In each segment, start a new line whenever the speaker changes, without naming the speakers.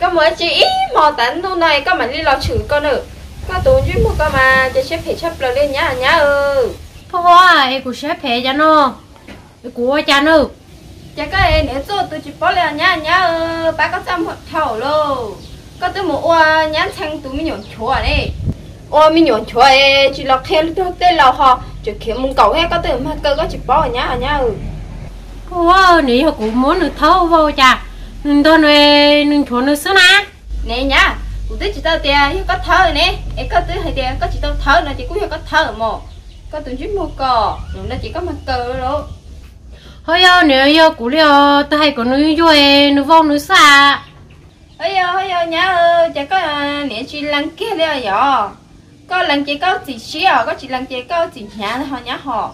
có mới chỉ mò tán đâu này có mà đi lo chữ con nữa có tụi chứ một con mà cho xếp phải chấp lên nhá nhá
thôi em cũng xếp phải cho nó em của cha nữa
cha cái em nếu做tôi chỉ bỏ lên nhá nhá bác có trăm một thầu luôn có tôi một oa nhá sang tụi mình nhổn chúa này oa mình nhổn chúa chỉ lọc theo tôi tên là họ chỉ kiếm một cậu hay có từ mà cơ có chỉ bỏ nhá nhá
thôi nếu họ cũng muốn được thâu vô cha nên tôi này nên chúa nó xưa na
nè nhá cũng tới chỉ tao tiền có thơ nè em có tới hay tiền có chỉ tao thơ là chỉ cũng có thơ mà có tụi chúng mua cò nhưng nó chỉ có mặt cờ rồi
thôi nếu giờ cú liều tôi hay có nuôi vui nuôi vong nuôi xa
ơi nhá chả có nè chỉ lăng kia đây giờ có lăng chỉ có chỉ xíu có chỉ lăng chỉ có chỉ nhà thôi nhá họ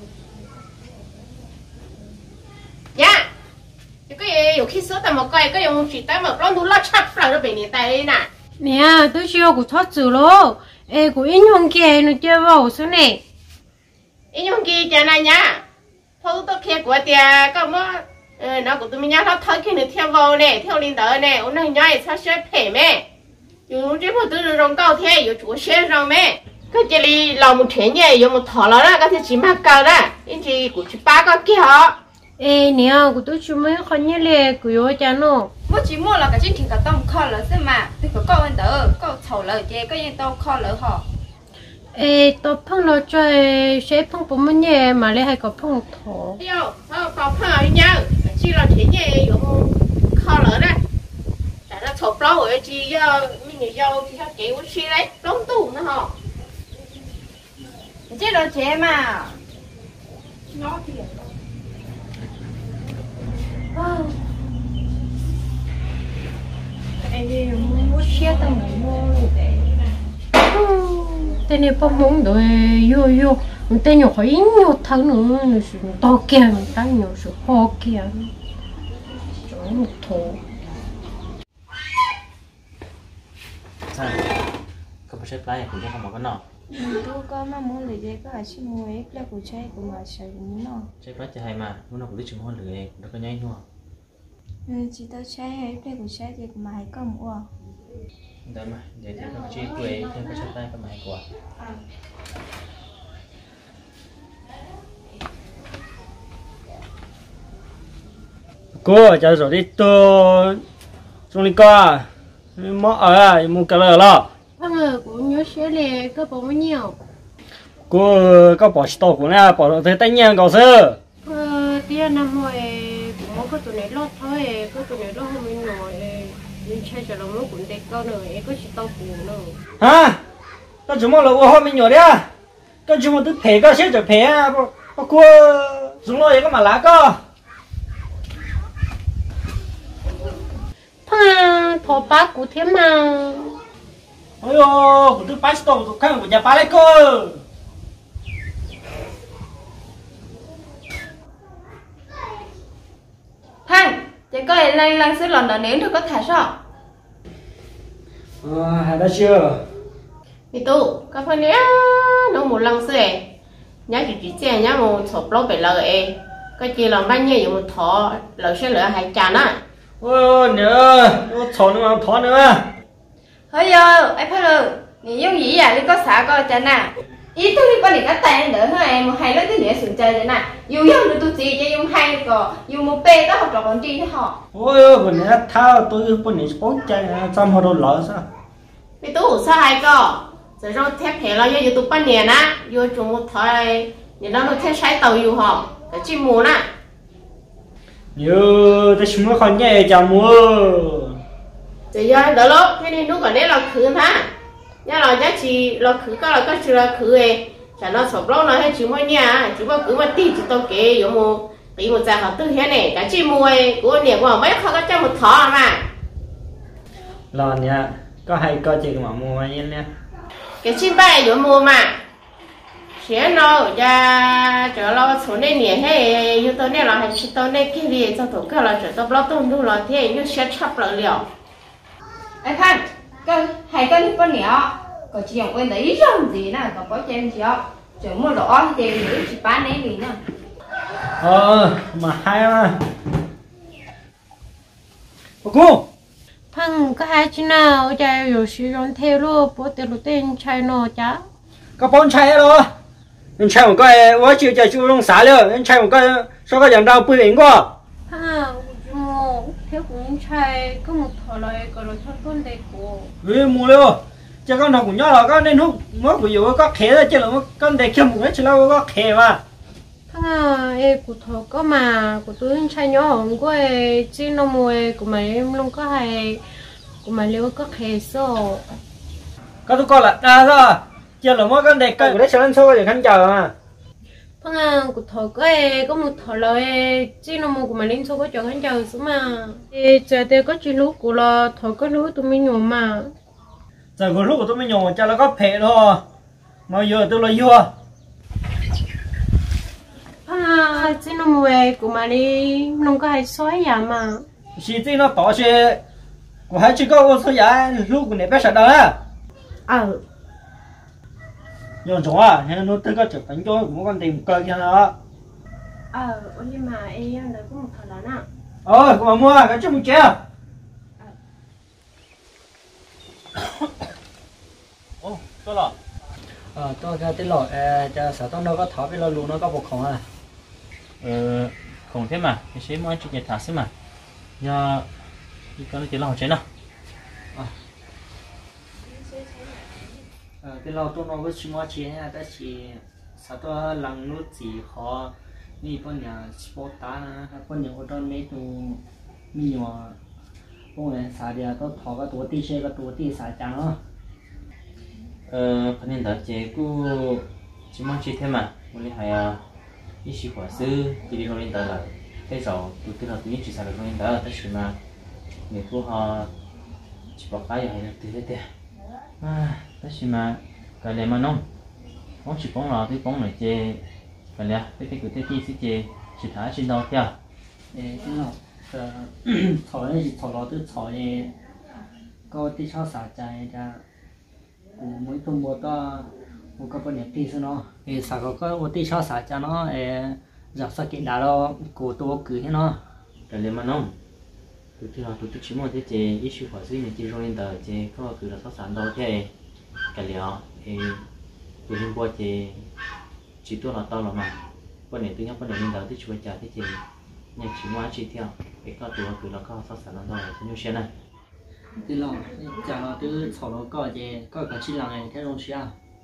dạ cái gì khi sửa tao một cái dùng chỉ tay một lon đủ lót chắp lại nó bị nè tay nè
nè tôi chưa của thoát chữ luôn ê của in hông kia nó chơi vào số này
in hông kia chả này nhá thôi tôi kia của tia có mà nó của tôi mình nhá nó thôi kia nó theo vào nè theo lên tới nè ông này nhá sao sẽ phải mẹ dùng chỉ một từ rong cao thế dùng chủ xe rong mẹ cái chỉ li làm một chuyện nhỉ dùng một thỏ nó đó cái thứ chỉ mắc cao đó in chỉ của chỉ ba cái kia họ
ê nè của tôi chưa mấy con nhớ lệ của yo cha nó
mỗi chỉ mua là cái chính thì cả tông kho lỡ xem mà thì có con đỡ có thầu lỡ chè có những tao kho lỡ họ
ê tôi phong nó chơi sẽ phong bún mình nhẹ mà lại hay có phong thổ
yêu có phong ở nhau chỉ là chuyện nhỉ dùng kho lỡ đó tại nó chụp lâu rồi chỉ do mình yêu thì họ chịu suy đấy đóng tủ nó họ
chứ đâu chè mà
nó thì
em muốn xe tao mua tên này phong muốn rồi yo tên nhỏ hỏi nhiều tháng nữa nó sự to kia mình ta nhiều sự ho kia trời một thổ
sao không phải xếp lại cũng không có cái nọ
tôi có mà muốn lấy dây có chỉ mua ấy là của chơi của mà chơi cũng nó
xếp lại cho hay mà lúc nào cũng đi chừng hơn lười nó có nhanh luôn
chỉ tao chơi ấy là của chơi thì của mà hay có mua
đấy mà để thì có chi quê thêm có xếp lại có mày của
cô cho rồi đi tôi trong đi coi mỏ ở mua cái lờ lo
cũng nhớ xe lệ có bao nhiêu
cô có bỏ store của nó bỏ thế tay nhang cầu sơ
tiền năm hồi cũng có tụi này lót thôi có tụi này lót không mình nổi mình chơi cho nó cũng đẹp cao nữa có chỉ tao phụ nữa
hả có chúng mà là ô hôm mình nhỏ đấy à có chúng mà tức phê có xếp cho phê à cô chúng nó có mà lá có
thọ bác của thế mà
ôi ô của tôi pastor của khăn của nhà ba lấy cô
thằng chỉ có lần lần xứ lần đầu nếm thôi có thả sao
đã chưa
thì tu các phần nhá nó một lần xưa nhá chỉ chơi nhá một chụp lâu bị lời cái chỉ làm bao nhiêu một thọ lời sẽ lỡ hai chán á
ôi nữa nó chọn nó mà thọ nữa
thôi giờ ai phải rồi你用gì à你có xả coi chân à ý tôi đi qua này cái tay đỡ thôi em một hai lớp thứ nữa sừng chơi thế nào dùng dùng được tôi chỉ cho dùng hai個dùng một bê đó học trò còn chi thế họ
ôi bữa nay thao tôi bữa nay bóng chơi trăm họ đâu lỡ sao
vì tu sao hai個rồi rồi thép hệ là do tụ半年á do chúng một thời thì nó thép sai tàu yêu họ cái chim mù nè
như tôi chỉ muốn con nhẹ chả mua
thì do đỡ lúc thế nên lúc ở đây là khứ ha nhá là giá trị là khứ có là có chỉ là khứ ấy chả nó sập lâu nó hay chỉ mua nhà chỉ có cứ mà tí chỉ tao kể giống một tí một giờ họ tư thế này cái chim mù ấy của niệm của mấy họ có cho một thọ mà
lo nha có hay có chị mà mua mà nha
cái chim bay giống mù mà xé nó ra trở lo số này nhỉ hay như tôi này là hay chỉ tôi này kia đi cho tôi cái là trở tôi lo tôi luôn là thế như sẽ chấp lại liệu
ai Phan cái hay cái con nhỏ có chỉ dùng quên đấy rồi gì nè còn có trên gì không chỉ mua đỏ thì để chỉ bán đấy gì nữa
mà hay mà cô
thằng có hai chị nào chạy rồi sử dụng theo luôn bố tiền lúc tiền chạy nó chả
có bốn chạy rồi anh chạy một cái tôi chịu chạy chú rong xả rồi anh chạy một cái sao cái dạng đau bùi biển quá
thiếu cũng chạy có một thợ lại còn rồi thôi con đây của
mua luôn cho con thằng của nhau là con nên hút mất ví dụ có khé chứ là con để kiếm một cái chứ đâu có khé mà
thằng em của thợ có mà của tôi chạy nhỏ hơn của chỉ nó mua của mày em luôn có hay của mày liệu có khé số
có tôi coi là rồi chứ là mỗi con để cái đấy sáng số thì khán chờ mà
thằng của thợ có một thợ lại chỉ nó mua của mày lên số có chọn khán chờ số mà giờ đây có chỉ lúc của là thợ có lúc tụi mình nhổ mà
giờ cái lúc của tôi mới nhổ cho nó có phê thôi mà giờ tôi là vua
chỉ nó mua của mày đi nó có hay xóa nhà mà
chỉ tin nó bỏ xe của hai chị có số giá lúc của này bé sợ đó giờ chỗ à hay nó tới có chụp ảnh cho mỗi con tìm cơ cho nó
nhưng mà em đã có một thợ lớn à
ôi mà mua cái chút một chế
ô tôi lo
tôi ra tới lọ cho sợ tao nó có thỏ với lo luôn nó có một khổng à
không thế mà cái chế mới chỉ nhặt thả xí mà giờ đi con nó chỉ lo chế nào
cái lo tôi nó có chỉ mua chế nha ta chỉ sợ tôi lằng nút gì khó mi bọn nhà sport ta bọn nhà ở trong mấy tụ mi mà bọn này xả đi tôi thỏ cái tổ ti xe cái tổ ti xả chăng nó
phần nhân đó chế cứ chỉ mong chỉ thế mà muốn hay ý sĩ quả sư chỉ đi lên đó là cái rồi tụi tôi là tụi chỉ xài được lên đó tất nhiên mà người của họ chỉ bảo cái gì hay là từ thế tất nhiên mà cái này mà nông món chỉ bóng là cái bóng này chế cái này cái của cái sẽ chế chỉ thả trên đầu theo
cái nào thỏ này thỏ nó từ thỏ này có tí sao xả chạy ra mỗi tuần một cái bọn nhật nó xả có một tí sao xả cho nó giặt sạch cái đá đó cổ tôi cứ thế nó
cái này mà nông tụi tôi chỉ muốn thế chế ý sĩ quả sư này chỉ rồi lên đó chế có cứ là sắp sẵn đâu thế cái liệu tụi mình qua thì chỉ tôi là tao là mà bọn này tôi nhắc bọn này lên đó thì chui trả thì chỉ nhắc chỉ ngoan chỉ theo cái có tụi cứ là có sắp sẵn đâu là sẽ nhiều xe này
thì là chả là từ thỏ nó có gì có cả chi lăng này theo đông xia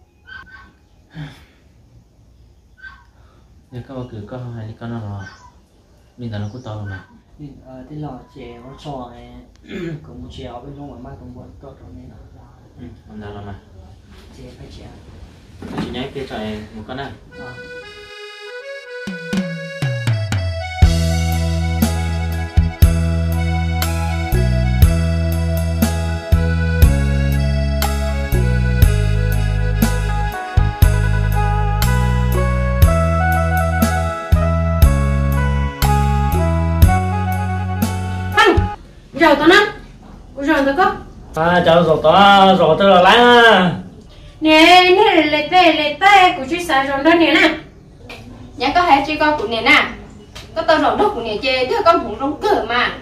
nếu các bạn cứ có hai cái con nào là mình đã nó cũng to rồi mà
thì là chè nó tròn này cũng một chè ở bên trong ngoài mai cũng buồn to trong này là
mình đã làm mà
chè phải chè
chỉ nhảy kia chạy một con này
rồi tao nè rồi tao có
chào rồi tôi là lá
nè lệ tê của chị xài rồi đó nè
nhà có hai chị con của nè nè có tao rồi đó của nè chê theo con cũng rong cửa mà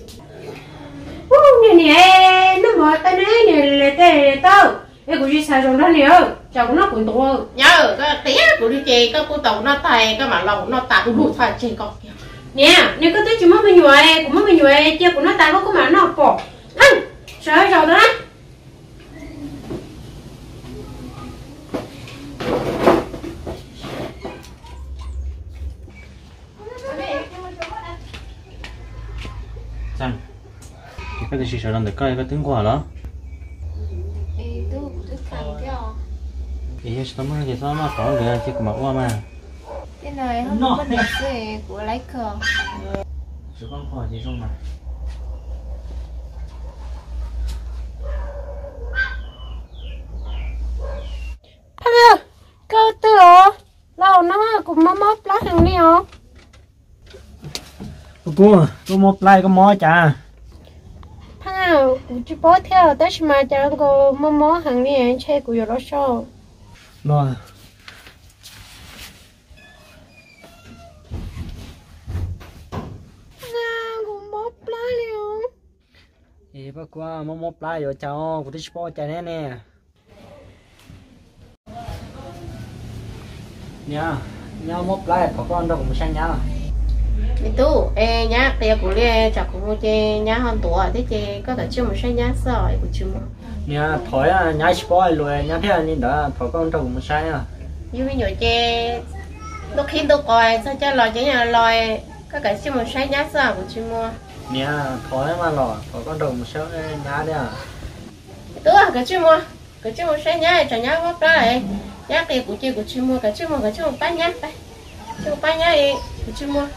nè nó gọi tao nói nè lệ tao cái của chị xài rồi đó nè chào nó cũng to
nhớ cái tía của đi chơi cái cô tàu nó tay cái mà lòng nó tạt đủ thay trên con kia
nè có tới chỉ mất mình nhồi cũng mất mình nhồi chia của nó tay có mà nó bỏ sợ rồi đó
Sang cái gì sợ làm được cái tiếng quả đó
tôi cầm theo
thì sao mà cái sao mà có người chỉ có mặc qua mà
cái này không có đẹp gì của lấy cờ
chứ con khỏi gì không mà
cơ tựa lâu nó cũng móp lá thằng đi hả
cô một like có mó chả
chỉ bó theo tới mà chẳng có mó hàng đi chơi của nó sao
rồi
cũng móp lá liền
có qua một lá rồi cháu của tôi sport chạy nè nè nha nhau một lá có con đâu cũng sang nhau
mi tu nhá tiền của lia chả cũng mua chơi nhá hơn tuổi thế chơi có thể chưa một sai nhá sỏi của chúng
nha thổi nhá sport rồi nhá thế nên đó thổi con đâu cũng sang à
như bây giờ chơi lúc khi tôi coi sao cho lòi chơi nhà lòi có thể chưa một sai nhá sỏi của chúng mua
nha thổi mà lò thổi con đâu cũng sang nhá đấy à
tu cái chúng mua cái chúng một sai nhá cho nhá góp đó này nhá tiền của chơi của chúng mua cái chúng một bát nhá đây chúng một bát nhá đi của chúng mua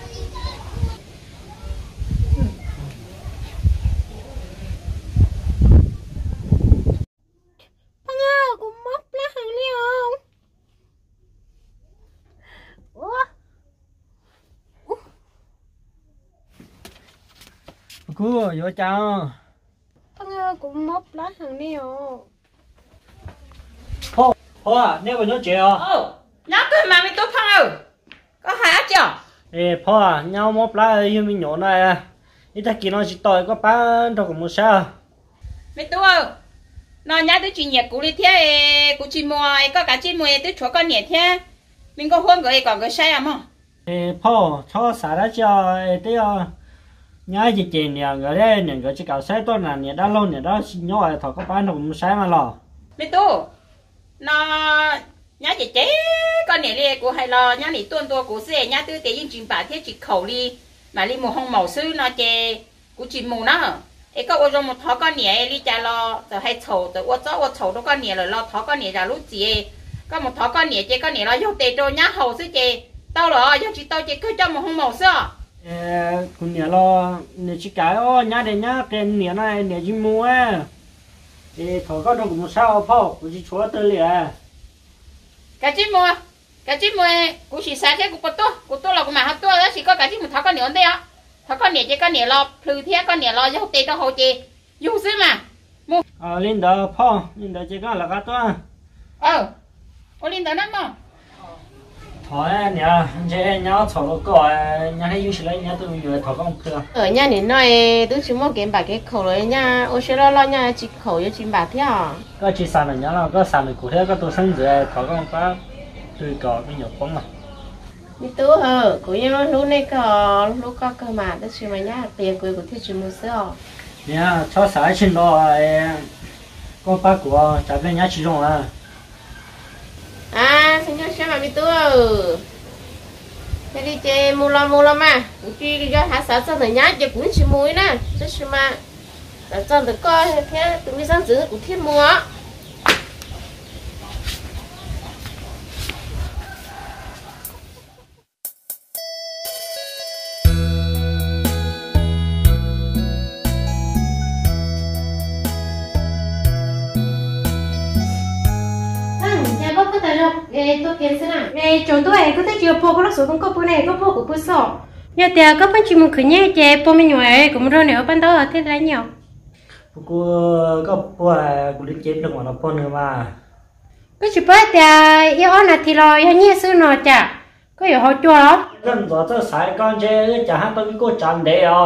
cú vô cháu
cũng móc lá hàng nhiều
Phô à, nếu mà nhớ chị à
nhá cái mà mi tu phong có hả chưa
ê Phô à, nhau một lá yêu mình nhỏ này à ít ta kia nó chỉ tội có bán đâu cũng sao
mi tu nó nhá tới chuyện nhật của đi thế của chị mua có cả chị mua tới chỗ con nhẹ thế mình có hôn cái còn cái sai à mà
ê Phô cho xả ra cho ê tí nhá chị chị nè người đây nè người chỉ cào xe tôi là nè đã lâu nè đó nhỏ thọ có bán đâu cũng sai mà lò
mi tu nó nhá chị chế con nhẹ đi của hay lo nhá đi tuôn tua của xe nhá tới cái những chuyện bà thế chị khẩu đi mà đi một hông màu sư nó chè của chị mù nó ấy có ô trong một thó con nhẹ đi cha lo rồi hay chầu rồi ô chầu đó con nhẹ rồi lo thó con nhẹ ra lúc gì có một thó con nhẹ chè con nhẹ lo vô tê trôi nhá hầu sư chè tao rồi cho chị tao chè cứ cho một hông màu sư
cũng nhớ lo nè chỉ cái nhá đây nhá cái nè này nè chỉ mua thì thọ có đâu cũng sao Phô cũng chỉ chúa tới liền
cái chị mua của chị sáng cái của tôi là của mà học tôi đó chỉ có cái chị một thó con nhẹ đây á thó con nhẹ chè con nhẹ lo phư thế con nhẹ lo vô tê tao hầu chè dùng sư mà
lên đó Phô lên đó chỉ có là cái toa
ô lên đó lắm mà
thôi nè chế nhau thọ nó có nhà hay dùng lấy nhà tôi nhiều thọ con thừa
ở nhà này nói tôi chỉ muốn kiếm bà cái khẩu rồi nha ô xe lo nha chỉ khẩu cho chim bà thế à
có chỉ sản là nhà nào có sản là cụ thể có tôi sinh rồi thọ con phá tôi có cái nhiều phong mà
đi tú hờ cũng như lúc này có lúc có cơ mà tôi chỉ mà nhá tiền của thiết chỉ mua sữa
nè cho sản sinh đó con phá của trả về nhà chỉ dùng
xin cho xem mà đi tú thế đi chơi mua lo mà cũng chỉ cho hạ sản cho thời nhá chơi cũng chỉ mua nè chứ chỉ mà để cho được coi thế tụi mình sang giữ cũng thiết mua tôi kiến xem nào.
Ê, chúng tôi có thể chịu po có lúc số không có po này có po của po sọ. Nhà tiền có phân chỉ một khởi nhẹ chè po mình nhồi cũng rồi nếu ban đầu ở thế là nhiều.
cô có po cô đi chơi được mà nó po nữa mà.
Có chỉ bắt tiền yêu ăn là thì lo yêu nhẹ xưa nó chả có yêu họ chua lắm.
Dân đó tôi xài con chơi chả hát tôi cái cô chăn đấy à.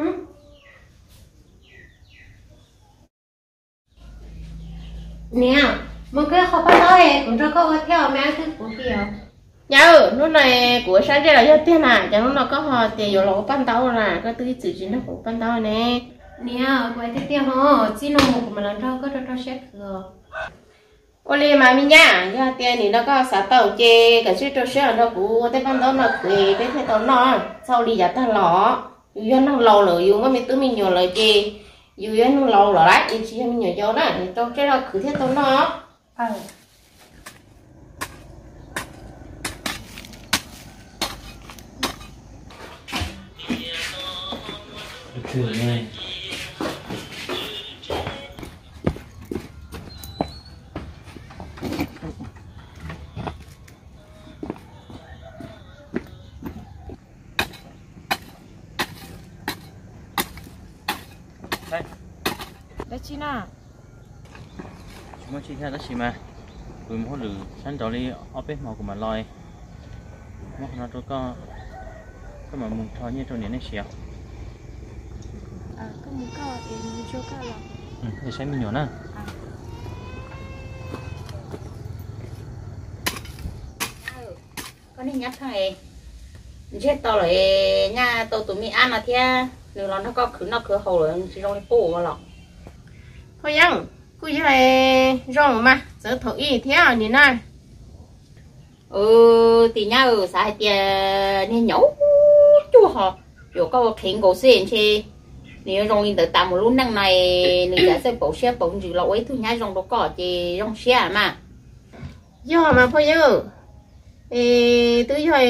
Nè, một cái họ bắt đầu cũng cho có theo mẹ thứ của kiểu.
Nhớ lúc này của sáng đây là do tiền à, chẳng lúc nào có họ tiền rồi nó ban đầu là có tư chỉ chính nó cũng ban đầu nè.
Nè, quay tiếp theo họ chỉ nó một mà lần sau có cho xét rồi.
Ôi mà mình nhá, do tiền thì nó có xã tàu chê, cái chuyện cho xét nó cũng tới ban đầu nó cười, tới thế tao nó sau đi giả ta lọ, do nó lâu rồi, dù mà mình tự mình nhiều lời chê, dù nó lâu rồi đấy, thì chỉ mình nhiều cho đó, thì tao cái đó cứ thế tao nó.
thử này
Đấy chị nào?
chúng ta chỉ theo đó chỉ mà với một lử sẵn đó đi ở bên màu của mà lòi một nó tôi có mà mùng thò như trong này nó xéo
có một cái em cho cái là
để xem mình nhỏ nè
con đi nhắc thằng chết tao lại nha tao tụi mình ăn là thế nếu nó có nó cứ hầu rồi chỉ trong cái bù mà lọ thôi nhăng cứ như này rong mà giờ thổi ý thế à nhìn này thì nha sai tiền nên nhổ chú họ rồi có khen cổ sen chi nếu rong in tới tạm một lúc năng này nếu đã xem bộ xe bộ gì lỗi ấy thôi nha rong đâu có chỉ rong xe mà do mà thôi nhớ tới rồi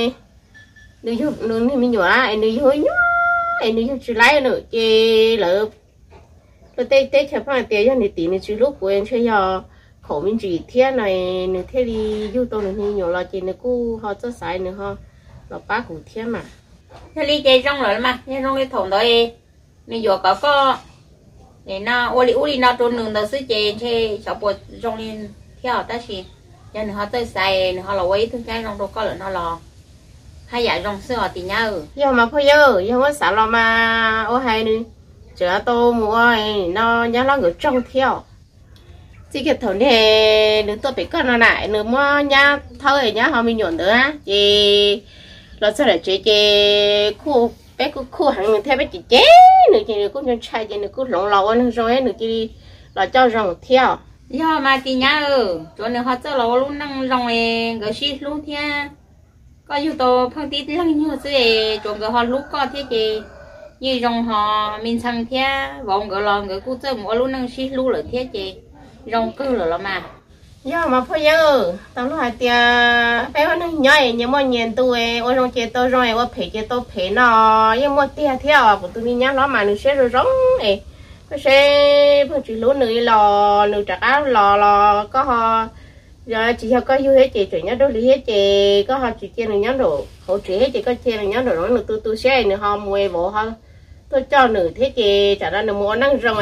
nữ thì mình nhỏ anh nữ hơi nhá anh nữ chỉ lấy nữa chỉ lỡ rồi tết chả phải tiền cho người tiền chỉ lúc của em chơi giờ khổ mình chỉ thế này nữ thế đi du tôi nữ nhỏ là chỉ nữ cô họ cho sai nữa ha là bác của thế mà thế đi chơi trong rồi mà chơi trong cái thùng đó mình vừa có để nó uli nó trốn đường đầu xứ chơi chọc bột trong lên theo ta chỉ cho nên họ tới xài họ là quấy thứ cái trong đâu có là nó lò hay dạ trong xưa thì nhau giờ mà phải giờ có xả lò mà ô hay đi chợ tô mua nó nhá nó người trong theo chỉ cái thằng này nếu tôi bị con nó lại nếu mua nhá thôi nhá họ mình nhuận nữa chị nó sẽ là chị khu bé khu hàng người theo bé chị chế nữa chị cũng cho trai chị nữa cũng lỏng lỏng rồi nữa chị là cho rồng theo giờ mà chị nhá chỗ này họ cho lỗ luôn năng rồng này cái gì luôn theo có yêu cầu phong tí lăng như thế chỗ cái họ lúc có thế chị như rồng họ mình sang theo vòng cái lon cái cú chơi mua luôn năng xí luôn là thế chị rồng cứ là mà giờ mà phải giờ tao nói tiền bé nó nhảy nhưng mà nhìn tôi ở trong chế tôi rồi ở phải chế tôi phải nó nhưng mà tiền theo của tôi nhá nó mà nó sẽ rồi giống này nó sẽ phải chỉ lúa nữa lò nữa trả áo lò có họ giờ chỉ có yêu hết chị chuyện nhá đối lý hết chị có họ chỉ tiền được nhá đồ hỗ trợ hết chị có tiền được nhá đồ nó nữa tôi sẽ nữa họ mua bộ họ tôi cho nữa thế chị trả ra nữa mua năng rồi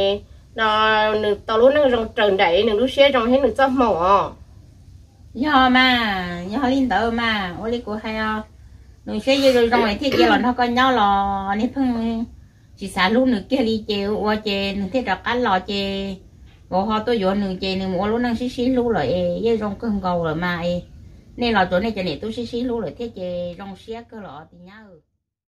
nó tao luôn năng rong trần đẩy nữa lúc xe rong hết nữa cho mỏ do mà do linh tờ mà ô li của hay à nữa xe rồi rong này thì giờ nó con nhau lò nên phân chỉ xả luôn nữa kia đi chèo qua chè nữa thế đặt ăn lò chè bộ họ tôi dọn nữa chè nữa mua luôn năng xí luôn rồi với rong cơn cầu rồi mà nên là chỗ này chè này tôi xí luôn rồi thế chè rong xe cơ lọ thì nhau